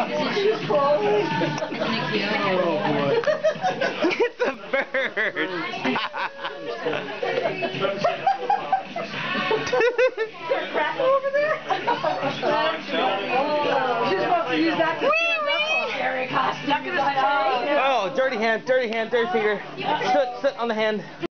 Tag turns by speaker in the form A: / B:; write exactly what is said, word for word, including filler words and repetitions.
A: Thank you.
B: Oh boy.
C: It's a bird.
A: over there? She's supposed to use that to Gary Costa.
C: Oh, dirty hand, dirty hand, dirty finger. Sit, sit on the hand.